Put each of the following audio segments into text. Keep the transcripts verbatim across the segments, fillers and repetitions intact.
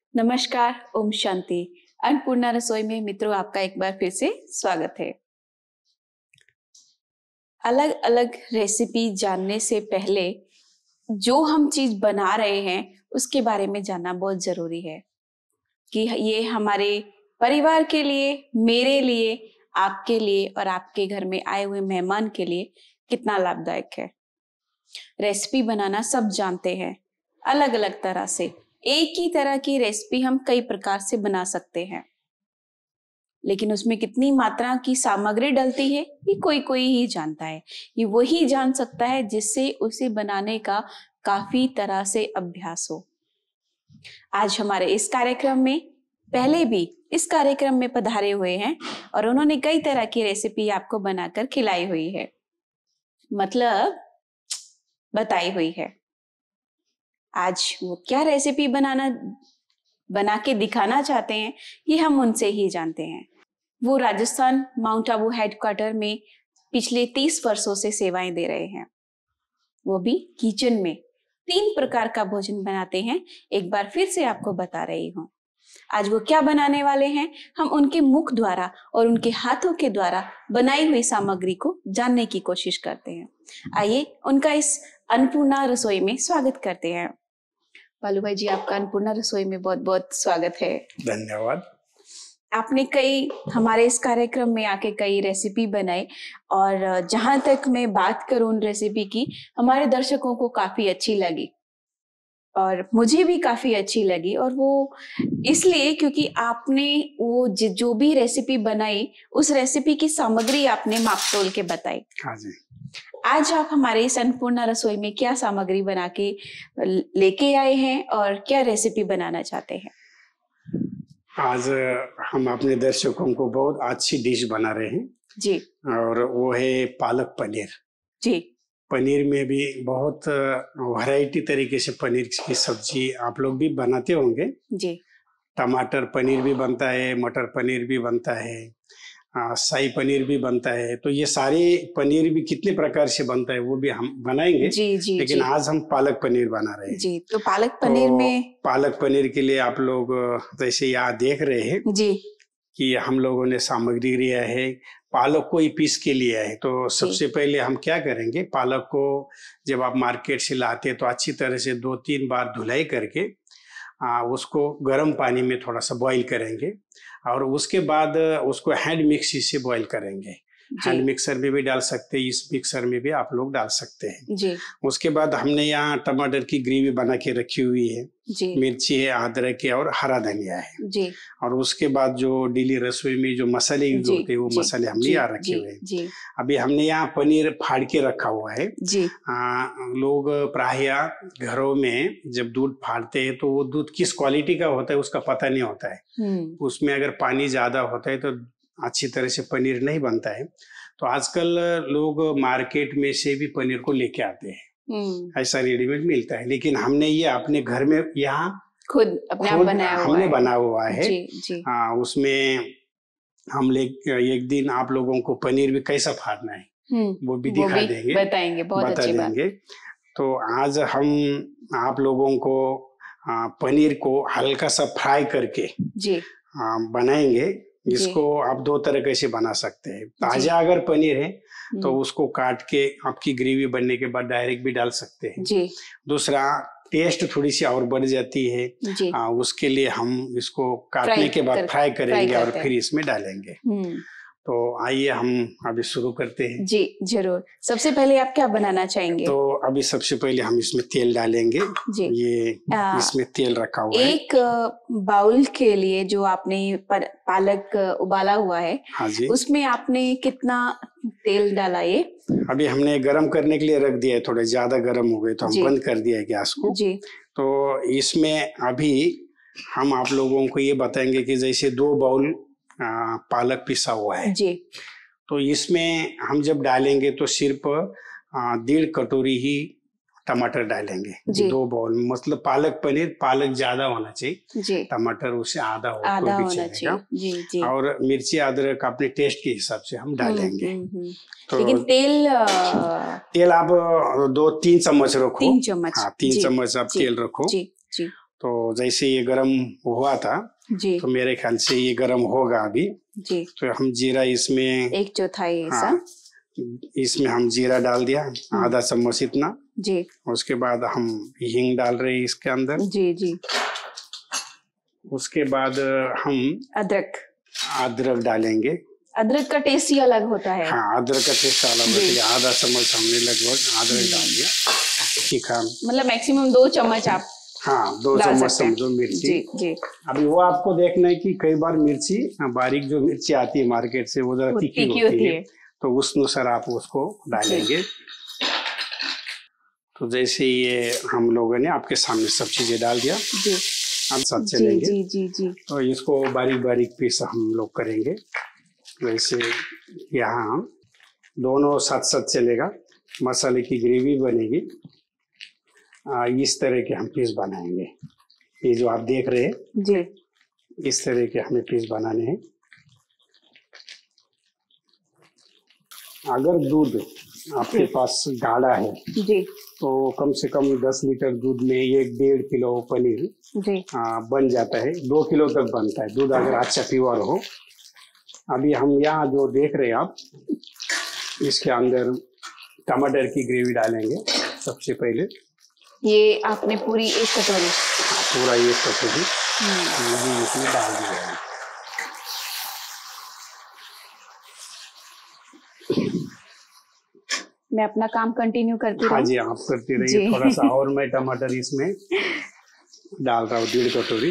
नमस्कार, ओम शांति। अन्नपूर्णा रसोई में मित्रों आपका एक बार फिर से स्वागत है। अलग अलग रेसिपी जानने से पहले जो हम चीज बना रहे हैं उसके बारे में जानना बहुत जरूरी है कि ये हमारे परिवार के लिए, मेरे लिए, आपके लिए और आपके घर में आए हुए मेहमान के लिए कितना लाभदायक है। रेसिपी बनाना सब जानते हैं, अलग अलग तरह से। एक ही तरह की रेसिपी हम कई प्रकार से बना सकते हैं, लेकिन उसमें कितनी मात्रा की सामग्री डलती है ये कोई कोई ही जानता है। ये वही जान सकता है जिससे उसे बनाने का काफी तरह से अभ्यास हो। आज हमारे इस कार्यक्रम में पहले भी इस कार्यक्रम में पधारे हुए हैं और उन्होंने कई तरह की रेसिपी आपको बनाकर खिलाई हुई है, मतलब बताई हुई है। आज वो क्या रेसिपी बनाना बना के दिखाना चाहते हैं ये हम उनसे ही जानते हैं। वो राजस्थान माउंट आबू हेडक्वार्टर में पिछले तीस वर्षों से सेवाएं दे रहे हैं, वो भी किचन में। तीन प्रकार का भोजन बनाते हैं, एक बार फिर से आपको बता रही हूँ। आज वो क्या बनाने वाले हैं हम उनके मुख द्वारा और उनके हाथों के द्वारा बनाई हुई सामग्री को जानने की कोशिश करते हैं। आइए उनका इस अन्नपूर्णा रसोई में स्वागत करते हैं। बालू भाई जी, आपका अन्नपूर्णा रसोई में बहुत बहुत स्वागत है। धन्यवाद। आपने कई हमारे इस कार्यक्रम में आके कई रेसिपी बनाई और जहां तक मैं बात करूं उन रेसिपी की, हमारे दर्शकों को काफी अच्छी लगी और मुझे भी काफी अच्छी लगी। और वो इसलिए क्योंकि आपने वो जो भी रेसिपी बनाई उस रेसिपी की सामग्री आपने माप तोल के बताई। हाँ जी। आज आप हमारे इस अन्नपूर्णा रसोई में क्या सामग्री बना के लेके आए हैं और क्या रेसिपी बनाना चाहते हैं? आज हम अपने दर्शकों को बहुत अच्छी डिश बना रहे हैं जी, और वो है पालक पनीर। जी, पनीर में भी बहुत वैरायटी तरीके से पनीर की सब्जी आप लोग भी बनाते होंगे। जी, टमाटर पनीर भी बनता है, मटर पनीर भी बनता है, आ, शाही पनीर भी बनता है। तो ये सारे पनीर भी कितने प्रकार से बनता है वो भी हम बनाएंगे। जी, जी, लेकिन जी, आज हम पालक पनीर बना रहे हैं। जी। तो पालक पनीर तो में पालक पनीर के लिए आप लोग जैसे यहाँ देख रहे हैं जी, कि हम लोगों ने सामग्री लिया है, पालक को ही पीस के लिया है। तो सबसे पहले हम क्या करेंगे, पालक को जब आप मार्केट से लाते हैं तो अच्छी तरह से दो तीन बार धुलाई करके आ, उसको गर्म पानी में थोड़ा सा बॉईल करेंगे और उसके बाद उसको हैंड मिक्सी से बॉईल करेंगे। हैंड मिक्सर में भी डाल सकते हैं, इस मिक्सर में भी आप लोग डाल सकते हैं जी। उसके बाद हमने यहाँ टमाटर की ग्रेवी बना के रखी हुई है, जी, मिर्ची है, अदरक है और हरा धनिया है जी, और और उसके बाद जो डेली रसोई में जो मसाले यूज होते हैं वो जी, मसाले हमने जी, यहाँ रखे जी, हुए हैं। जी, अभी हमने यहाँ पनीर फाड़ के रखा हुआ है। जी, आ, लोग प्राय घरों में जब दूध फाड़ते हैं तो वो दूध किस क्वालिटी का होता है उसका पता नहीं होता है। हम्म, उसमें अगर पानी ज्यादा होता है तो अच्छी तरह से पनीर नहीं बनता है। तो आजकल लोग मार्केट में से भी पनीर को लेके आते हैं, हम्म, ऐसा रेडीमेड मिलता है। लेकिन हमने ये अपने घर में यहाँ खुद अपने आप खुद बनाया हुआ हमने है। बना हुआ है। जी, जी, हाँ, उसमें हम ले एक दिन आप लोगों को पनीर भी कैसा फाड़ना है हम्म, वो भी वो दिखा भी देंगे, बताएंगे। बहुत बता अच्छी बात। देंगे। तो आज हम आप लोगों को आ, पनीर को हल्का सा फ्राई करके जी, आ, बनाएंगे। जी, इसको आप दो तरीके से बना सकते हैं। जी, ताजा अगर पनीर है तो हम्म, उसको काट के आपकी ग्रेवी बनने के बाद डायरेक्ट भी डाल सकते हैं। जी, दूसरा, टेस्ट थोड़ी सी और बढ़ जाती है, जी, आ, उसके लिए हम इसको फ्राई काटने के बाद कर फ्राई फ्राई करेंगे और करते फिर हैं। इसमें डालेंगे। हम्म, तो आइए हम अभी शुरू करते हैं। जी, जरूर। सबसे पहले आप क्या बनाना चाहेंगे? तो अभी सबसे पहले हम इसमें तेल डालेंगे। जी, ये आ, इसमें तेल रखा हुआ है। एक बाउल के लिए जो आपने पर, पालक उबाला हुआ है, हाँ जी। उसमें आपने कितना तेल डाला? ये अभी हमने गरम करने के लिए रख दिया है, थोड़े ज्यादा गरम हो गए तो हम जी, बंद कर दिया है गैस को। जी, तो इसमें अभी हम आप लोगों को ये बताएंगे कि जैसे दो बाउल आ, पालक पिसा हुआ है, जी, तो इसमें हम जब डालेंगे तो सिर्फ आ, डेढ़ कटोरी ही टमाटर डालेंगे। जी, दो बाउल मतलब पालक पनीर, पालक ज्यादा होना चाहिए, जी, टमाटर उससे आधा हो आधा तो भी होना चलेगा। चाहिए। जी, जी, और मिर्ची अदरक अपने टेस्ट के हिसाब से हम हम्म, डालेंगे। हम्म, हम्म। तो लेकिन तेल अ, तेल आप दो तीन चम्मच रखो। तीन चम्मच। हाँ, तीन जी, चम्मच आप जी, तेल रखो। जी, जी, तो जैसे ये गरम हुआ था जी, तो मेरे ख्याल से ये गरम होगा अभी। जी, तो हम जीरा इसमें एक चौथाई ऐसा। हाँ, इसमें हम जीरा डाल दिया आधा चम्मच इतना। जी, उसके बाद हम हींग डाल रहे हैं इसके अंदर। जी, जी, उसके बाद हम अदरक अदरक डालेंगे। अदरक का टेस्ट ही अलग होता है। हाँ, अदरक का टेस्ट अलग होता है। आधा चम्मच हमने लगभग अदरक डाल दिया तीखा, मतलब मैक्सिमम दो चम्मच आप हाँ दो डाल चम्मच सकते हैं। समझो मिर्ची। जी, जी, अभी वो आपको देखना है कि कई बार मिर्ची बारीक जो मिर्ची आती है मार्केट से वो जरा वो तीखी तीखी होती होती है, है। तो उस अनुसार आप उसको डालेंगे। तो जैसे ये हम लोगों ने आपके सामने सब चीजें डाल दिया, जी, हम साथ जी, चलेंगे। जी, जी, जी, तो इसको बारीक बारीक पीस हम लोग करेंगे। वैसे यहाँ हम दोनों साथ साथ चलेगा, मसाले की ग्रेवी बनेगी। आ, इस तरह के हम पीस बनाएंगे। ये जो आप देख रहे हैं जी, इस तरह के हमें पीस बनाने हैं। अगर दूध आपके पास गाढ़ा है जी, तो कम से कम दस लीटर दूध में एक डेढ़ किलो पनीर जी, आ, बन जाता है। दो किलो तक बनता है दूध अगर अच्छा प्योर हो। अभी हम यहाँ जो देख रहे हैं आप, इसके अंदर टमाटर की ग्रेवी डालेंगे सबसे पहले। ये आपने पूरी एक कटोरी पूरा ये कटोरी इसमें डाल दिया है। मैं अपना काम कंटिन्यू करती हाँ रहूं? जी, आप करती रहिए। थोड़ा सा और मैं टमाटर इसमें डाल रहा हूँ, डेढ़ कटोरी।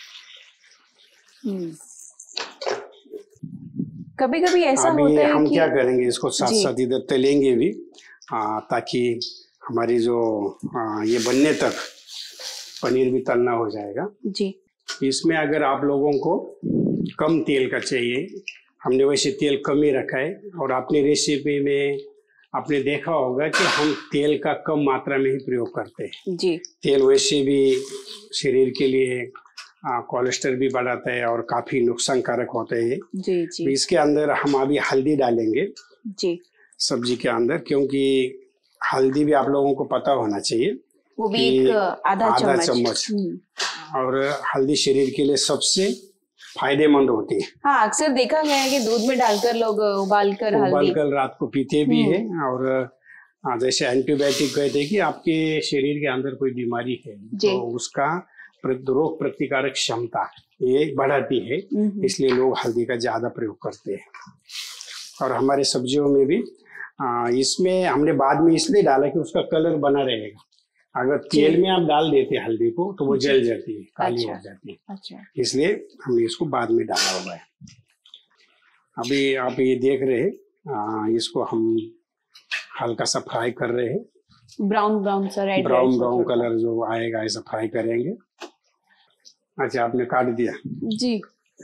कभी कभी ऐसा अभी होता है हम कि क्या करेंगे, इसको साथ जी, साथ इधर तलेंगे भी, आ, ताकि हमारी जो आ, ये बनने तक पनीर भी तलना हो जाएगा। जी, इसमें अगर आप लोगों को कम तेल का चाहिए, हमने वैसे तेल कम ही रखा है। और अपनी रेसिपी में आपने देखा होगा कि हम तेल का कम मात्रा में ही प्रयोग करते हैं। जी, तेल वैसे भी शरीर के लिए कोलेस्ट्रॉल भी बढ़ाता है और काफी नुकसान कारक होते हैं। जी, तो जी, इसके अंदर हम अभी हल्दी डालेंगे जी, सब्जी के अंदर, क्योंकि हल्दी भी आप लोगों को पता होना चाहिए वो भी कि एक आधा आधा चम्मच। चम्मच। हम्म। और हल्दी शरीर के लिए सबसे फायदेमंद होती है। हाँ, अक्सर देखा गया है कि दूध में डालकर लोग उबालकर हल्दी उबालकर रात को पीते भी है। और हाँ, जैसे एंटीबायोटिक कहते हैं कि आपके शरीर के अंदर कोई बीमारी है तो उसका रोग प्रतिकारक क्षमता ये बढ़ाती है, इसलिए लोग हल्दी का ज्यादा प्रयोग करते हैं। और हमारे सब्जियों में भी आ, इसमें हमने बाद में इसलिए डाला कि उसका कलर बना रहेगा। अगर तेल में आप डाल देते हल्दी को तो वो जल जाती है, काली अच्छा, हो जाती है। अच्छा, इसलिए हमने इसको बाद में डाला हुआ है। अभी आप ये देख रहे हैं, इसको हम हल्का सा फ्राई कर रहे हैं। ब्राउन ब्राउन सा रेड ब्राउन ब्राउन कलर जो आएगा ऐसा फ्राई करेंगे। अच्छा, आपने काट दिया? जी,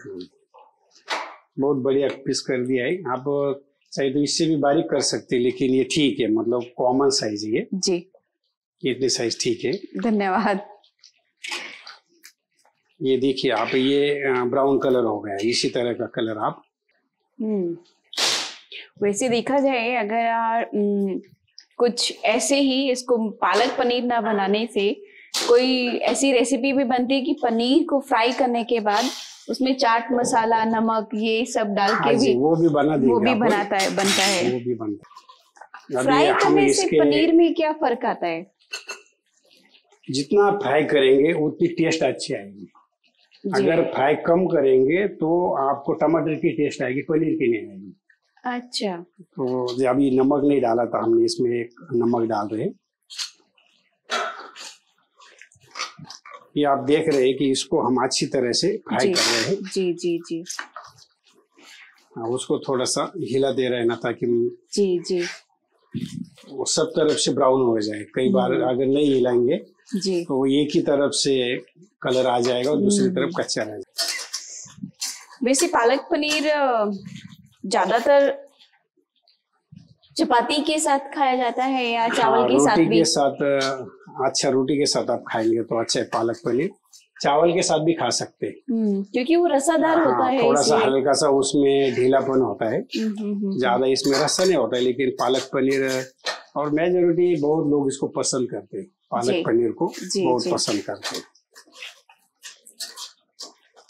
बहुत बढ़िया पीस कर दिया है। आप चाहे तो इससे भी बारीक कर सकते हैं, लेकिन ये ठीक है, मतलब कॉमन साइज है जी, इतनी साइज ठीक है। धन्यवाद। ये देखिए आप, ये ब्राउन कलर हो गया, इसी तरह का कलर आप। हम्म वैसे देखा जाए अगर आ, कुछ ऐसे ही इसको पालक पनीर ना बनाने से कोई ऐसी रेसिपी भी बनती है कि पनीर को फ्राई करने के बाद उसमें चाट मसाला, नमक ये सब डाल के भी वो भी बना वो भी बनाता है बनता है वो भी बनता है। फ्राई करने से पनीर में क्या फर्क आता है? जितना फ्राई करेंगे उतनी टेस्ट अच्छी आएगी। अगर फ्राई कम करेंगे तो आपको टमाटर की टेस्ट आएगी, पनीर की नहीं आएगी। अच्छा, तो अभी नमक नहीं डाला था हमने, इसमें एक नमक डाल रहे हैं। ये आप देख रहे हैं कि इसको हम अच्छी तरह से फ्राई कर रहे हैं। जी, जी, जी, उसको थोड़ा सा हिला दे रहे हैं ना, ताकि जी, जी, वो सब तरफ से ब्राउन हो जाए। कई बार अगर नहीं हिलाएंगे जी, तो वो एक ही तरफ से कलर आ जाएगा और दूसरी तरफ कच्चा रह जाएगा। वैसे पालक पनीर ज्यादातर चपाती के साथ खाया जाता है या चावल हाँ, के साथ भी? रोटी के साथ अच्छा, रोटी के साथ आप खाएंगे तो अच्छा है पालक पनीर। चावल के साथ भी खा सकते हैं, क्योंकि वो रसादार हाँ, होता है, थोड़ा सा हल्का सा उसमें ढीलापन होता है, ज्यादा इसमें रसा नहीं होता है। लेकिन पालक पनीर और मेजोरिटी बहुत लोग इसको पसंद करते हैं, पालक पनीर को बहुत पसंद करते हैं।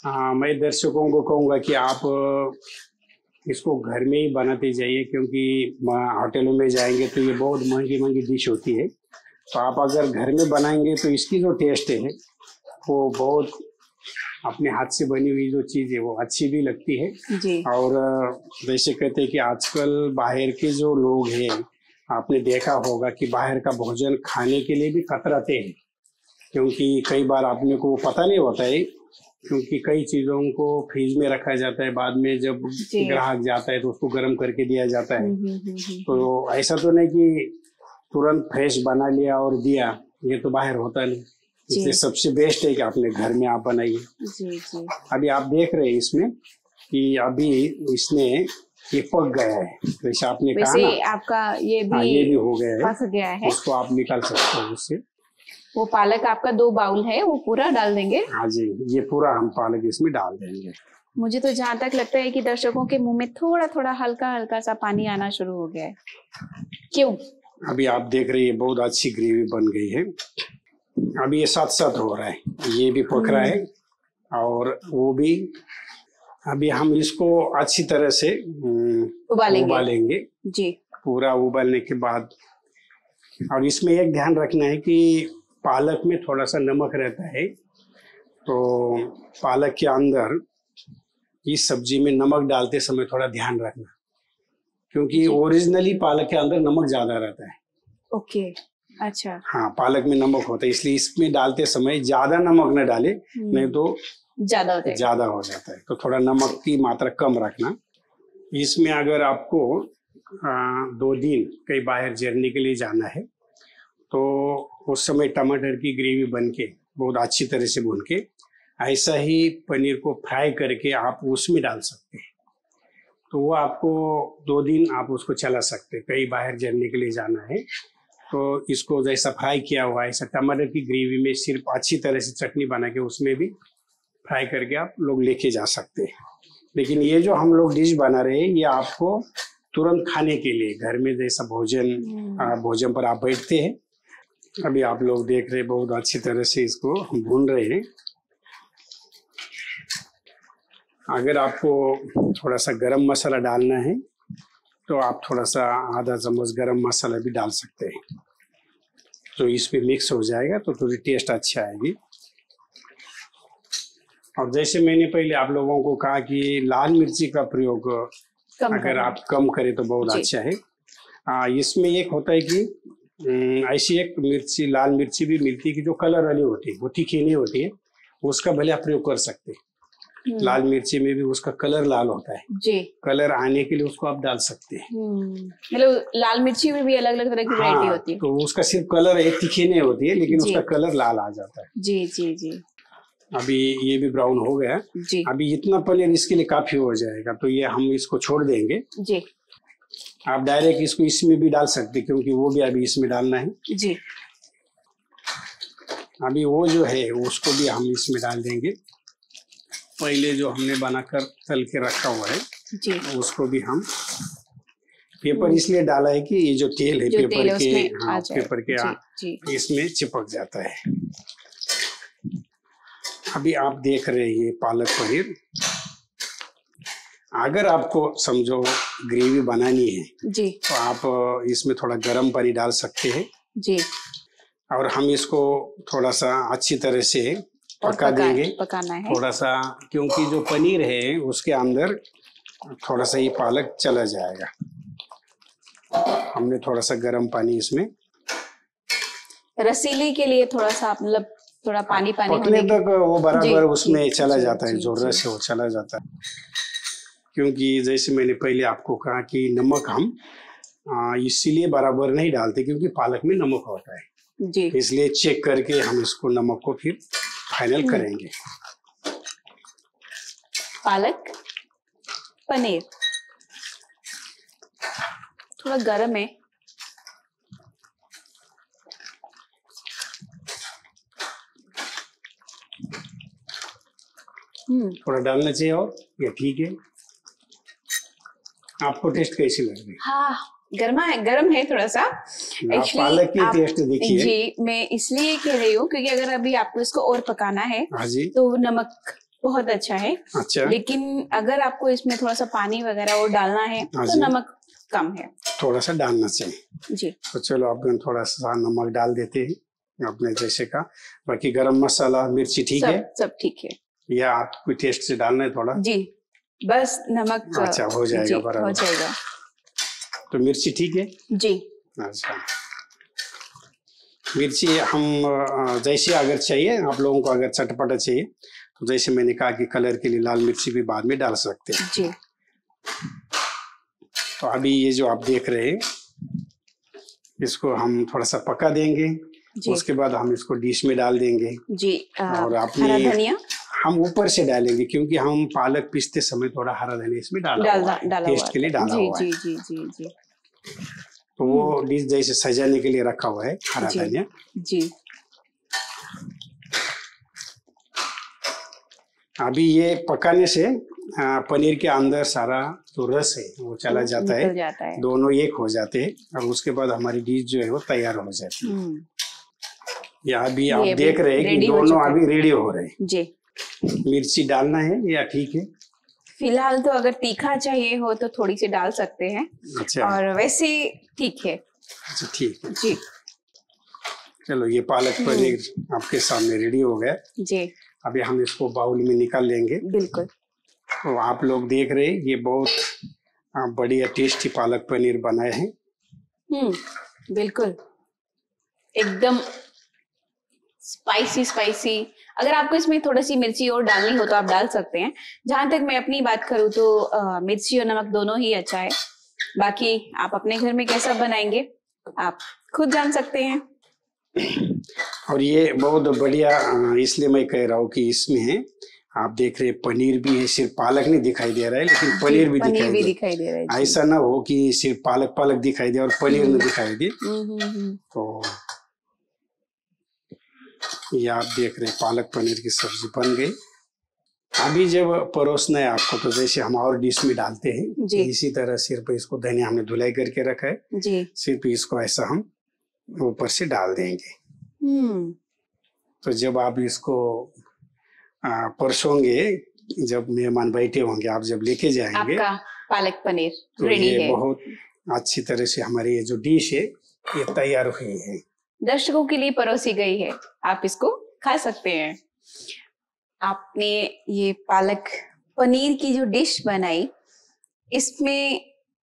हाँ, मैं दर्शकों को कहूँगा कि आप इसको घर में ही बनाते जाइए, क्योंकि होटलों में जाएंगे तो ये बहुत महंगी महंगी डिश होती है। तो आप अगर घर में बनाएंगे तो इसकी जो टेस्ट है वो बहुत, अपने हाथ से बनी हुई जो चीज़ है वो अच्छी भी लगती है जी। और जैसे कहते हैं कि आजकल बाहर के जो लोग हैं, आपने देखा होगा कि बाहर का भोजन खाने के लिए भी कतराते हैं, क्योंकि कई बार आपने को पता नहीं होता है, क्योंकि कई चीज़ों को फ्रिज में रखा जाता है, बाद में जब ग्राहक जाता है तो उसको गर्म करके दिया जाता है। तो ऐसा तो नहीं कि तुरंत फ्रेश बना लिया और दिया, ये तो बाहर होता नहीं। इसलिए सबसे बेस्ट है कि अपने घर में आप बनाइए। जी जी। अभी आप देख रहे हैं इसमें कि अभी इसने ये पक गया है, वैसे आपने कहा ना, आपका ये भी, हाँ, ये भी हो गया है, पक गया है। उसको आप निकाल सकते हो उससे। वो पालक आपका दो बाउल है, वो पूरा डाल देंगे? हाँ जी, ये पूरा हम पालक इसमें डाल देंगे। मुझे तो जहाँ तक लगता है कि दर्शकों के मुंह में थोड़ा थोड़ा हल्का हल्का सा पानी आना शुरू हो गया है। क्यों? अभी आप देख रहे हैं बहुत अच्छी ग्रेवी बन गई है। अभी ये साथ साथ हो रहा है, ये भी पक रहा है और वो भी। अभी हम इसको अच्छी तरह से उबालेंगे उबालेंगे जी। पूरा उबालने के बाद, और इसमें एक ध्यान रखना है कि पालक में थोड़ा सा नमक रहता है, तो पालक के अंदर इस सब्जी में नमक डालते समय थोड़ा ध्यान रखना, क्योंकि ओरिजिनली पालक के अंदर नमक ज्यादा रहता है। ओके, अच्छा। हाँ, पालक में नमक होता है, इसलिए इसमें डालते समय ज्यादा नमक न डाले, नहीं तो ज्यादा ज्यादा हो जाता है। तो थोड़ा नमक की मात्रा कम रखना। इसमें अगर आपको आ, दो दिन कहीं बाहर जर्नी के लिए जाना है तो उस समय टमाटर की ग्रेवी बन के बहुत अच्छी तरह से भून के ऐसा ही पनीर को फ्राई करके आप उसमें डाल सकते हैं, तो वो आपको दो दिन आप उसको चला सकते हैं। कहीं बाहर जर्नी के लिए जाना है तो इसको जैसा फ्राई किया हुआ ऐसा टमाटर की ग्रेवी में सिर्फ अच्छी तरह से चटनी बना के उसमें भी फ्राई करके आप लोग लेके जा सकते हैं। लेकिन ये जो हम लोग डिश बना रहे हैं ये आपको तुरंत खाने के लिए, घर में जैसा भोजन भोजन पर आप बैठते हैं। अभी आप लोग देख रहे हैं बहुत अच्छी तरह से इसको भून रहे हैं। अगर आपको थोड़ा सा गरम मसाला डालना है तो आप थोड़ा सा आधा चम्मच गरम मसाला भी डाल सकते हैं, तो इसमें मिक्स हो जाएगा तो थोड़ी टेस्ट अच्छी आएगी। और जैसे मैंने पहले आप लोगों को कहा कि लाल मिर्ची का प्रयोग अगर आप कम करें तो बहुत अच्छा है। आ, इसमें एक होता है कि ऐसी एक मिर्ची, लाल मिर्ची भी मिलती है कि जो कलर वाली होती है, वो तीखी नहीं होती है, उसका भले आप प्रयोग कर सकते हैं। लाल मिर्ची में भी उसका कलर लाल होता है जी, कलर आने के लिए उसको आप डाल सकते हैं। मतलब लाल मिर्ची में भी अलग अलग तरह की वैरायटी होती है, तो उसका सिर्फ कलर एक तीखी नहीं होती है, लेकिन उसका कलर लाल आ जाता है। जी जी जी। अभी ये भी ब्राउन हो गया जी। अभी इतना पनीर इसके लिए काफी हो जाएगा, तो ये हम इसको छोड़ देंगे जी। आप डायरेक्ट इसको इसमें भी डाल सकते, क्योंकि वो भी अभी इसमें डालना है जी। अभी वो जो है उसको भी हम इसमें डाल देंगे। पहले जो हमने बनाकर तल के रखा हुआ है जी, उसको भी हम, पेपर इसलिए डाला है कि ये जो तेल है जो पेपर के हाँ, पेपर के जी, जी। इसमें चिपक जाता है। अभी आप देख रहे हैं ये पालक पनीर। अगर आपको समझो ग्रेवी बनानी है जी, तो आप इसमें थोड़ा गर्म पानी डाल सकते हैं जी, और हम इसको थोड़ा सा अच्छी तरह से पका, पका देंगे, पकाना है थोड़ा सा, क्योंकि जो पनीर है उसके अंदर थोड़ा सा ये पालक चला जाएगा। हमने थोड़ा सा गर्म पानी इसमें, रसीली के लिए थोड़ा सा मतलब थोड़ा पानी पानी पकने तक वो बराबर उसमें चला जाता है, जो रस है वो चला जाता है। क्योंकि जैसे मैंने पहले आपको कहा कि नमक हम इसीलिए बराबर नहीं डालते क्योंकि पालक में नमक होता है जी, इसलिए चेक करके हम इसको नमक को फिर फाइनल करेंगे। पालक पनीर थोड़ा गर्म है, थोड़ा डालना चाहिए और ये ठीक है। आपको टेस्ट कैसी लग रही है? हाँ, गर्मा है, गर्म है थोड़ा सा। पालक की टेस्ट देखिए जी, मैं इसलिए कह रही हूँ क्योंकि अगर अभी आपको इसको और पकाना है हाँ जी, तो नमक बहुत अच्छा है। अच्छा, लेकिन अगर आपको इसमें थोड़ा सा पानी वगैरह और डालना है हाँ तो जी, नमक कम है थोड़ा सा डालना चाहिए। जी। तो चलो अपन थोड़ा सा नमक डाल देते हैं अपने जैसे का। बाकी गरम मसाला मिर्ची ठीक है, सब सब ठीक है या आपको टेस्ट से डालना है थोड़ा? जी, बस नमक अच्छा, हो जाएगा जी हो बराबर। जाएगा तो मिर्ची ठीक है जी। अच्छा, मिर्ची हम अ, जैसे अगर चाहिए आप लोगों को, अगर चटपटा चाहिए तो जैसे मैंने कहा कि कलर के लिए लाल मिर्ची भी बाद में डाल सकते हैं जी। तो अभी ये जो आप देख रहे हैं इसको हम थोड़ा सा पका देंगे, उसके बाद हम इसको डिश में डाल देंगे जी। आ, और हरा अपने धनिया हम ऊपर से डालेंगे क्योंकि हम पालक पीसते समय थोड़ा हरा धनिया इसमें डाला डाल हुआ है, डाला टेस्ट के लिए डाला जी हुआ जी है। जी जी जी। तो वो डिश जैसे सजाने के लिए रखा हुआ है हरा जी धनिया जी। अभी ये पकाने से आ, पनीर के अंदर सारा जो रस है वो चला जाता है, जाता है, दोनों एक हो जाते हैं और उसके बाद हमारी डिश जो है वो तैयार हो जाती है। या अभी आप देख रहे हैं कि दोनों अभी रेडी हो रहे हैं जी। मिर्ची डालना है या ठीक है? फिलहाल तो अगर तीखा चाहिए हो तो थोड़ी सी डाल सकते हैं। अच्छा, और वैसे ठीक है। अच्छा ठीक है जी। चलो ये पालक पनीर आपके सामने रेडी हो गया जी। अभी हम इसको बाउल में निकाल लेंगे। बिल्कुल। तो आप लोग देख रहे हैं ये बहुत बढ़िया टेस्टी पालक पनीर बनाए हैं। हम्म बिल्कुल एकदम स्पाइसी स्पाइसी। अगर आपको इसमें थोड़ी सी मिर्ची और डालनी हो तो आप डाल सकते हैं। जहां तक मैं अपनी बात करूं तो आ, मिर्ची और नमक दोनों ही अच्छा है। बाकी आप अपने घर में कैसा बनाएंगे आप खुद जान सकते हैं। और ये बहुत बढ़िया इसलिए मैं कह रहा हूँ कि इसमें है आप देख रहे पनीर भी है, सिर्फ पालक नहीं दिखाई दे रहा है लेकिन पनीर भी पनीर दिखाई भी दे दिखाई दे रहा है। ऐसा ना हो कि सिर्फ पालक पालक दिखाई दे और पनीर न दिखाई दे। तो ये आप देख रहे पालक पनीर की सब्जी बन गई। अभी जब परोसना है आपको तो जैसे हम और डिश में डालते हैं इसी तरह सिर्फ इसको धनिया हमने धुलाई करके रखा है जी। सिर्फ इसको ऐसा हम ऊपर से डाल देंगे। तो जब आप इसको परसोंगे, जब मेहमान बैठे होंगे, आप जब लेके जाएंगे आपका पालक पनीर तो रेडी ये है। बहुत अच्छी तरह से हमारी ये जो डिश है ये तैयार हुई है, दर्शकों के लिए परोसी गई है, आप इसको खा सकते हैं। आपने ये पालक पनीर की जो डिश बनाई इसमें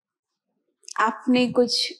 आपने कुछ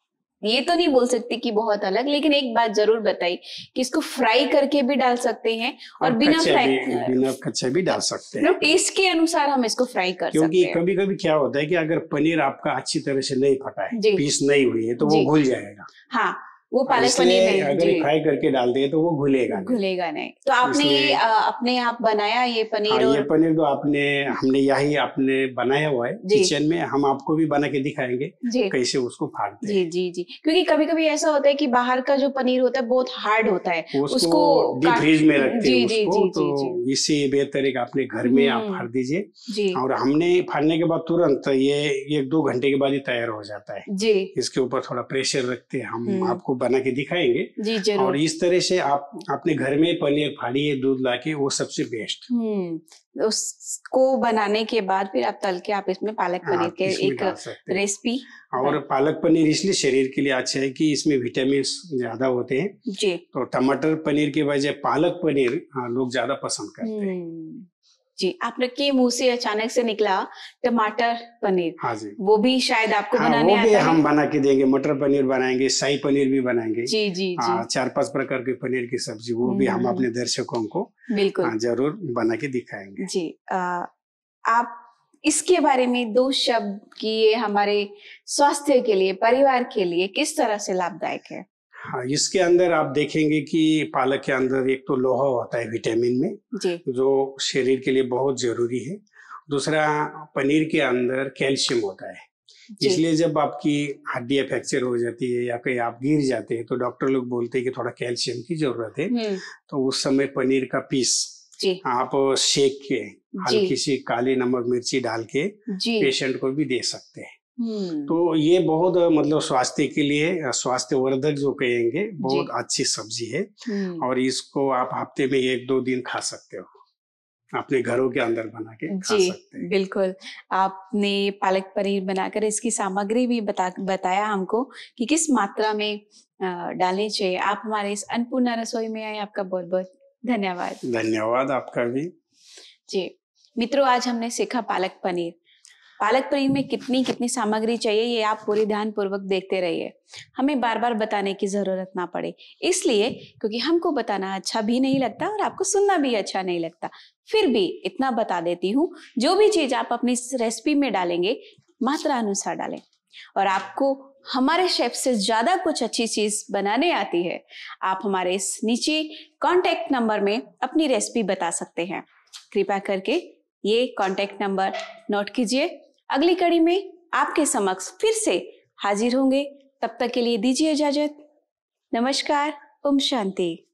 ये तो नहीं बोल सकती कि बहुत अलग, लेकिन एक बात जरूर बताई कि इसको फ्राई करके भी डाल सकते हैं और, और बिना फ्राई बिना कच्चा भी डाल सकते हैं। टेस्ट के अनुसार हम इसको फ्राई कर सकते हैं। क्योंकि कभी कभी क्या होता है कि अगर पनीर आपका अच्छी तरह से नहीं फटा है, पीस नहीं हुई है तो वो घुल जाएगा। हाँ वो पालक पनीर नहीं, अगर फ्राई करके डाल दे तो वो घुलेगा घुलेगा नहीं। तो आपने ये अपने आप बनाया ये पनीर? हाँ, और ये पनीर तो आपने हमने यही आपने बनाया हुआ है किचन में, हम आपको भी बना के दिखाएंगे कैसे उसको फाड़ते हैं। जी जी जी क्योंकि कभी कभी ऐसा होता है कि बाहर का जो पनीर होता है बहुत हार्ड होता है, उसको, उसको डीप फ्रीज में रखते हैं उसको, तो इससे बेहतर है कि अपने घर में आप फाड़ दीजिए और हमने फाड़ने के बाद तुरंत ये एक दो घंटे के बाद ही तैयार हो जाता है जी। इसके ऊपर थोड़ा प्रेशर रखते हैं, हम आपको बना के दिखाएंगे जी जरूर। और इस तरह से आप अपने घर में पनीर फाड़िए दूध लाके, वो सबसे बेस्ट। हम्म उसको बनाने के बाद फिर आप तल के आप इसमें पालक पनीर के एक रेसिपी। और पालक पनीर इसलिए शरीर के लिए अच्छा है कि इसमें विटामिन ज्यादा होते हैं जी। तो टमाटर पनीर के बजाय पालक पनीर हाँ, लोग ज्यादा पसंद करते हैं जी। आपने के मुंह से अचानक से निकला टमाटर पनीर। हाँ जी। वो भी शायद आपको हाँ, बनाने वो भी आता हम है? बना के देंगे, मटर पनीर बनाएंगे, शाही पनीर भी बनाएंगे जी जी जी। चार पांच प्रकार के पनीर की सब्जी, वो भी हम अपने दर्शकों को बिल्कुल जरूर बना के दिखाएंगे जी। आ, आप इसके बारे में दो शब्द कि ये हमारे स्वास्थ्य के लिए, परिवार के लिए किस तरह से लाभदायक है? हाँ, इसके अंदर आप देखेंगे कि पालक के अंदर एक तो लोहा होता है विटामिन में जी। जो शरीर के लिए बहुत जरूरी है। दूसरा पनीर के अंदर कैल्शियम होता है, इसलिए जब आपकी हड्डियां फ्रैक्चर हो जाती है या कहीं आप गिर जाते हैं तो डॉक्टर लोग बोलते हैं कि थोड़ा कैल्शियम की जरूरत है, तो उस समय पनीर का पीस जी। आप सेक के हल्की सी काली नमक मिर्ची डाल के पेशेंट को भी दे सकते हैं। तो ये बहुत मतलब स्वास्थ्य के लिए, स्वास्थ्य वर्धक जो कहेंगे, बहुत अच्छी सब्जी है और इसको आप हफ्ते में एक दो दिन खा सकते हो। अपने घरों के अंदर बना के खा जी सकते हैं। बिल्कुल। आपने पालक पनीर बनाकर इसकी सामग्री भी बता बताया हमको कि किस मात्रा में अ, डालनी चाहिए। आप हमारे इस अन्नपूर्णा रसोई में आए, आपका बहुत बहुत धन्यवाद। धन्यवाद आपका भी। जी मित्रों, आज हमने सीखा पालक पनीर। पालक पनीर में कितनी कितनी सामग्री चाहिए ये आप पूरी ध्यान पूर्वक देखते रहिए, हमें बार बार बताने की जरूरत ना पड़े, इसलिए क्योंकि हमको बताना अच्छा भी नहीं लगता और आपको सुनना भी अच्छा नहीं लगता। फिर भी इतना बता देती हूँ, जो भी चीज आप अपनी इस रेसिपी में डालेंगे मात्रा अनुसार डालें। और आपको हमारे शेफ से ज्यादा कुछ अच्छी चीज बनाने आती है, आप हमारे इस नीचे कॉन्टेक्ट नंबर में अपनी रेसिपी बता सकते हैं। कृपया करके ये कॉन्टेक्ट नंबर नोट कीजिए। अगली कड़ी में आपके समक्ष फिर से हाजिर होंगे, तब तक के लिए दीजिए इजाजत। नमस्कार, ओम शांति।